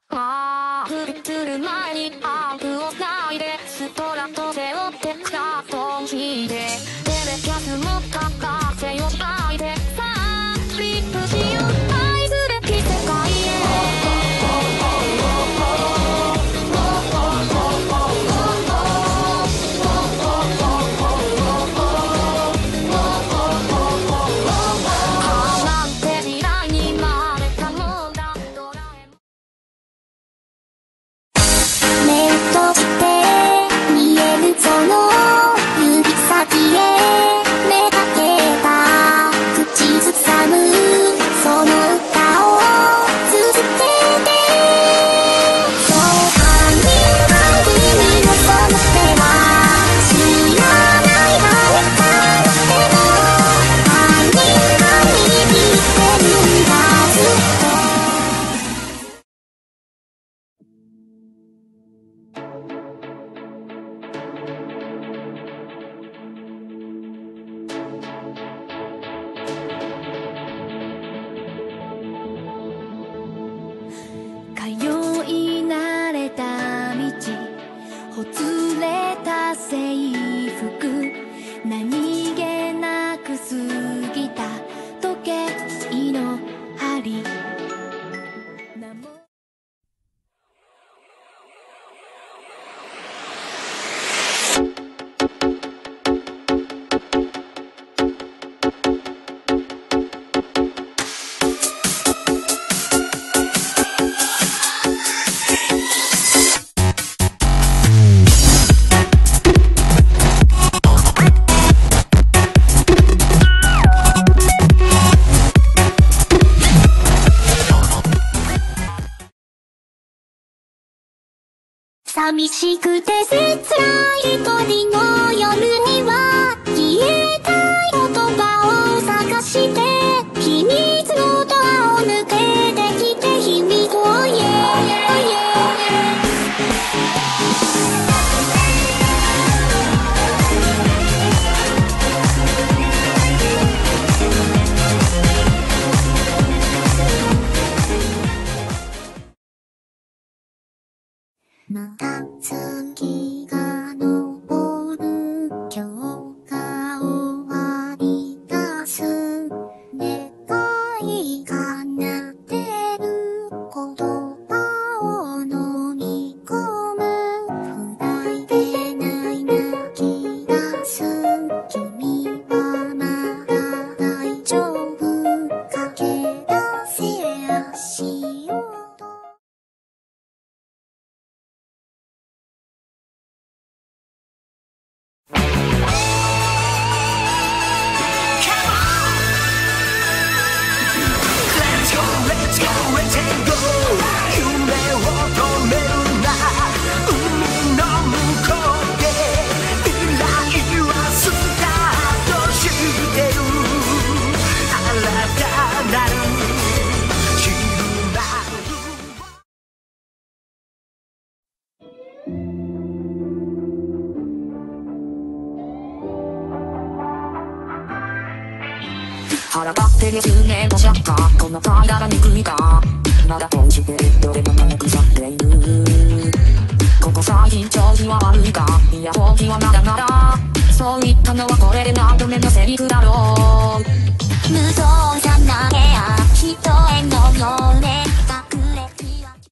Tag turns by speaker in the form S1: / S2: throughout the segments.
S1: ああ、降り来る前にアンプをないでストラト背負ってクラフトン引いてテレキャスもかかせよないでさあリップしよう愛すべき世界へ
S2: 寂しくて切ない一人の夜には消えたい言葉を探して秘密のドアを抜けてきて秘密を言えまた月が昇る今日が終わり出す願いがなってる言葉を飲み込む二人でない泣き出す君はまだ大丈夫駆け出せ足音
S1: 腹ばって月面のシャッカーこの体が憎いかまだこうしてどれもなくさっているここ最近調子は悪いかいや本気はまだならそう言ったのはこれで何度目のセリフだろう
S2: 無造作な部屋人へのよれ隠れ気は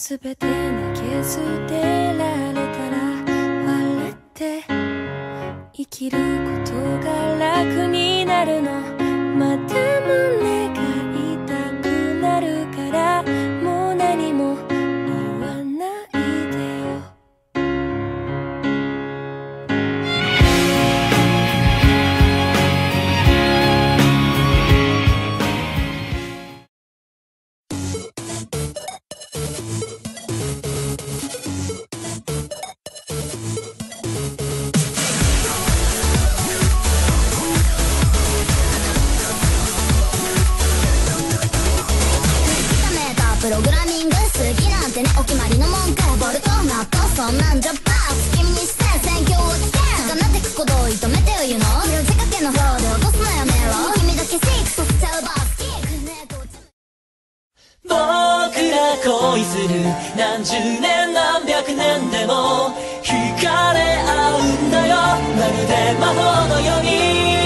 S3: すべて投げ捨てられたら笑って生きることが楽になるの。また胸が痛くなるからもう何も言わないでよ。
S2: プログラミング好きなんてねお決まりの文句。ボルトナットそんなんじゃバー君にして選挙をつけんかなってくことを認めてよ言うの。色仕掛けのフローで落とすのやめろ。君だけシークさせちゃうバスキックね。
S4: 僕ら恋する何十年何百年でも惹かれ合うんだよまるで魔法のように。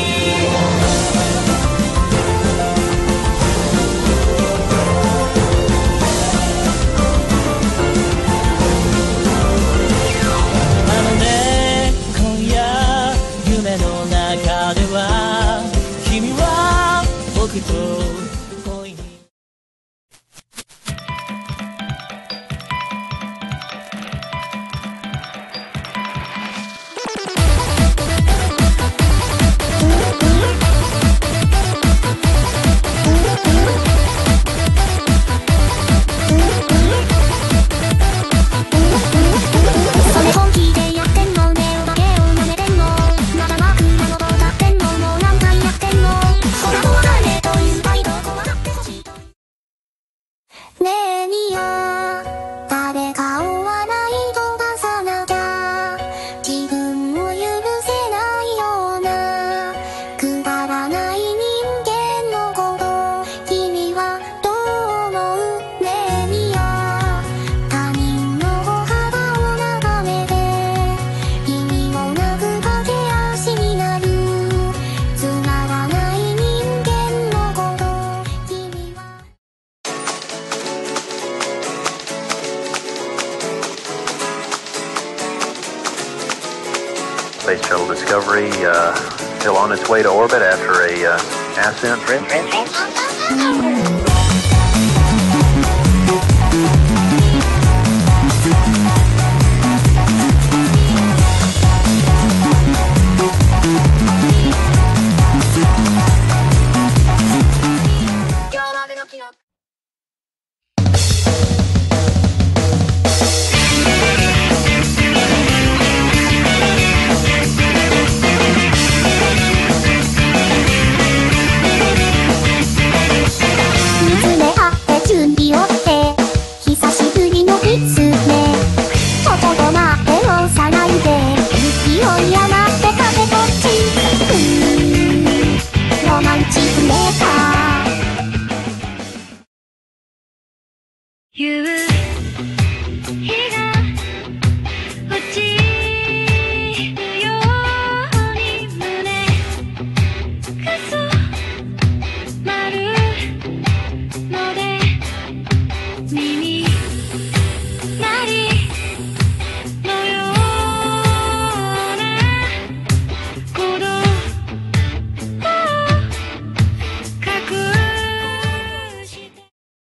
S4: 僕と恋に
S2: それ本気でやってんのね。お化けを舐めてんの。まだマークなのどうだってんの。もう何回やってんの。ほらもう誰という態度怖がってほしいと。ねえニア誰かを笑い飛ばさなきゃ自分を許せないようなくだらない人間のこと君はどう思う。ねえニア他人の歩幅を眺めて意味もなく駆け足になるつまらない人間のこと君は。
S5: Space Shuttle Discovery still on its way to orbit after a ascent.
S3: 夕日が落ちるように胸が染まるので耳鳴りのような鼓動を隠して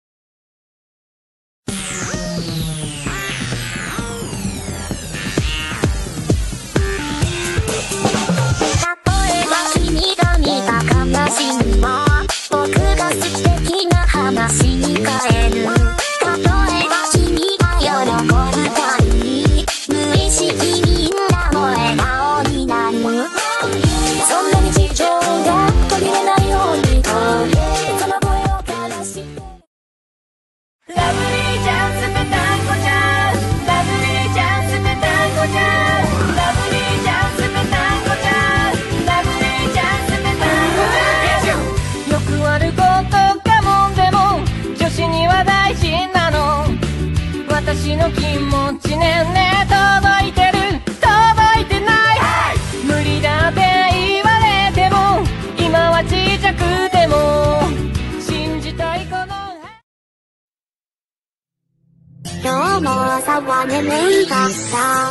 S2: 僕が素敵な話に変える。例えば君が喜ぶたび無意識みんなも笑顔になる。そんな日常が途切れないようにとその声を枯らして
S4: ラブリーチャンスペタンコちゃんラブリーチャンスペタンコちゃんラブリーチャンスペタンコちゃんラブリーチャンスペタンコちゃん。よくあることかもんでも女子には大事なの。私の気持ちねんね届いてる届いてない、無理だって言われても今はちっちゃくても信じたいこの
S2: 今日も朝は眠かった。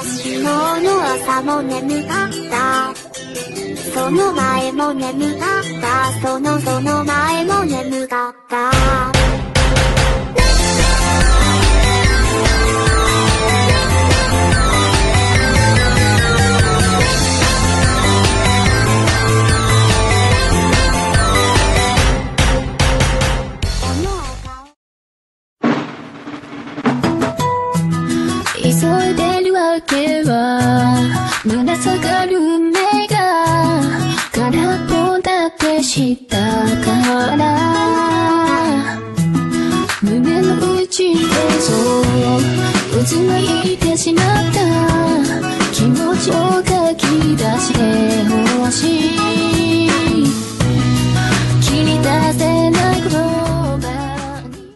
S2: 昨日の朝も眠かった。その前も眠かった。その前も眠かった。
S3: 急いでるわけは胸下がる目が空っぽだってしたから胸の内でそう渦巻いてしまった気持ちを書き出してほしい切り出せない言葉に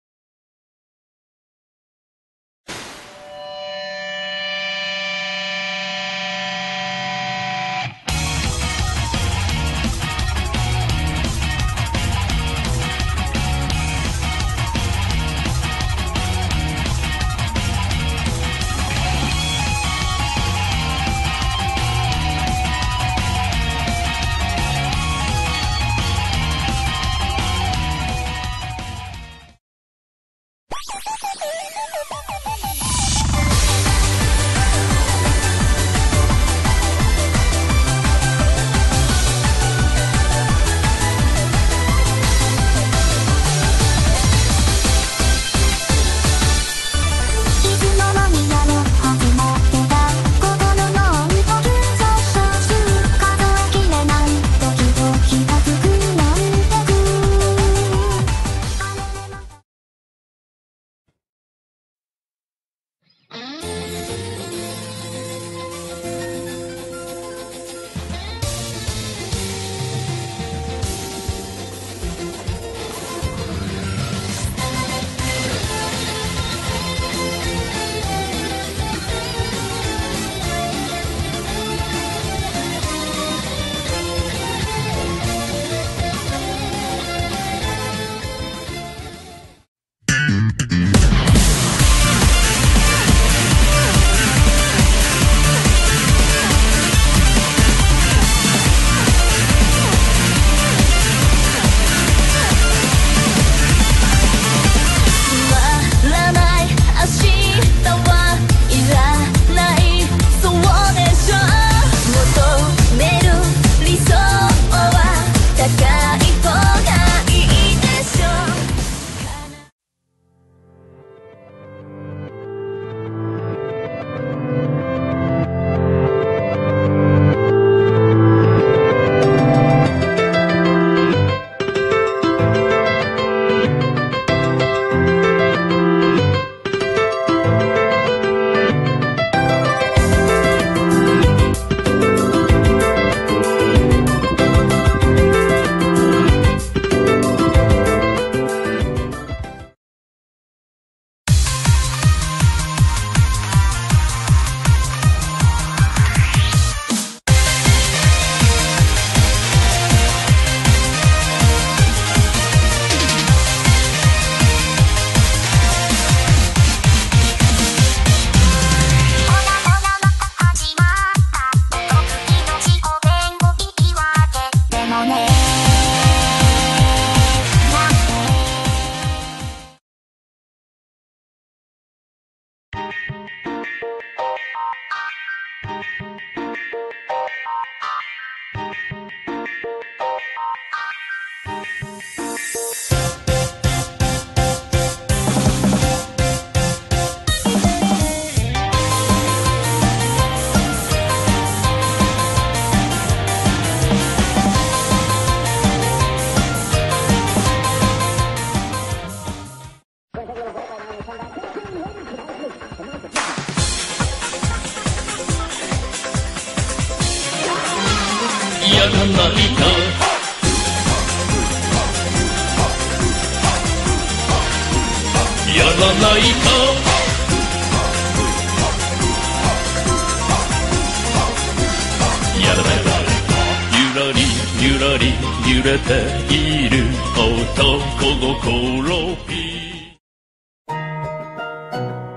S6: やらないかやらないかやらないかゆらりゆらり揺れている男心ピー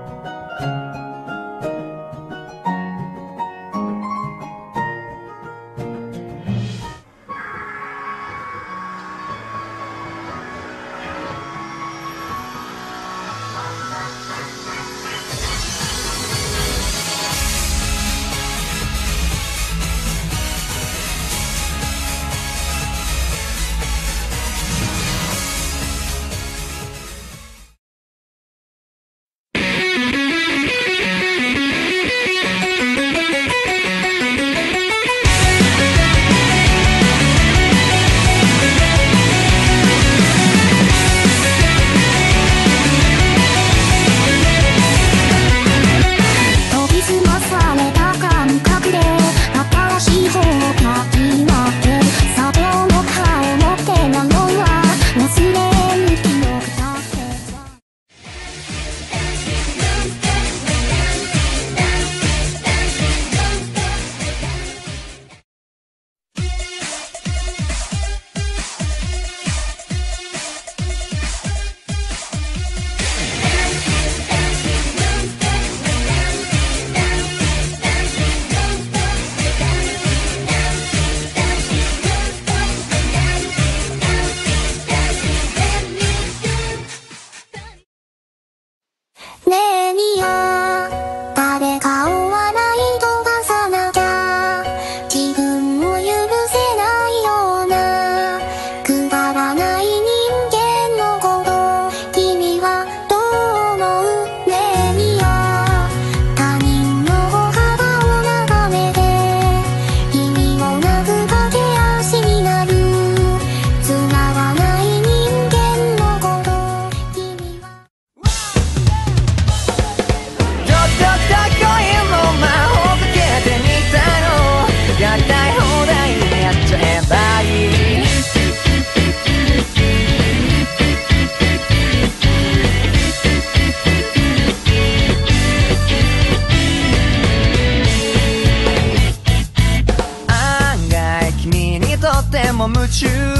S7: 中